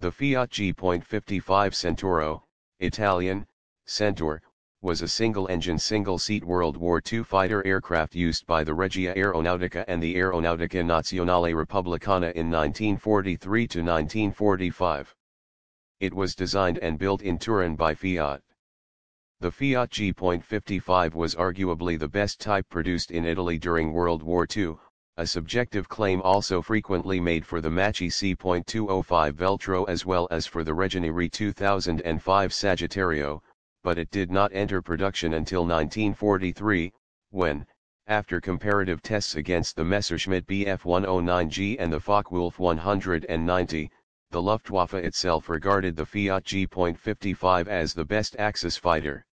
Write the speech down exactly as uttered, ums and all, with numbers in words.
The Fiat G fifty-five Centauro, Italian, Centaur, was a single-engine single-seat World War Two fighter aircraft used by the Regia Aeronautica and the Aeronautica Nazionale Repubblicana in nineteen forty-three to nineteen forty-five. It was designed and built in Turin by Fiat. The Fiat G fifty-five was arguably the best type produced in Italy during World War Two, a subjective claim also frequently made for the Machi C two oh five Veltro as well as for the Reggiani two thousand five Sagittario, but it did not enter production until nineteen forty-three, when, after comparative tests against the Messerschmitt B F one oh nine G and the Focke-Wulf one ninety, the Luftwaffe itself regarded the Fiat G fifty-five as the best Axis fighter.